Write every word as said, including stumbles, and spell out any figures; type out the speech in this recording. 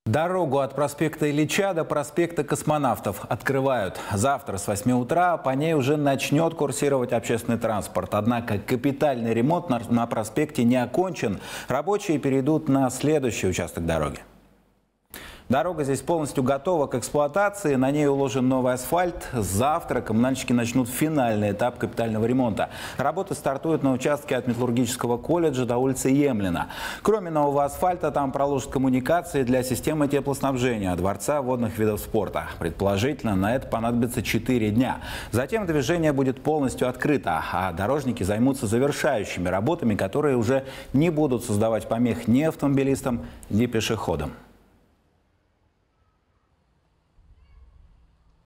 Дорогу от проспекта Ильича до проспекта Космонавтов открывают. Завтра с восьми утра по ней уже начнет курсировать общественный транспорт. Однако капитальный ремонт на, на проспекте не окончен. Рабочие перейдут на следующий участок дороги. Дорога здесь полностью готова к эксплуатации, на ней уложен новый асфальт. Завтра коммунальщики начнут финальный этап капитального ремонта. Работы стартуют на участке от Металлургического колледжа до улицы Емлина. Кроме нового асфальта, там проложат коммуникации для системы теплоснабжения Дворца водных видов спорта. Предположительно, на это понадобится четыре дня. Затем движение будет полностью открыто, а дорожники займутся завершающими работами, которые уже не будут создавать помех ни автомобилистам, ни пешеходам.